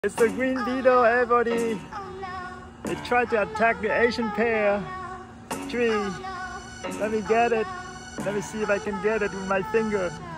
It's the green beetle, everybody. It tried to attack the Asian pear tree. Let me get it. Let me see if I can get it with my finger.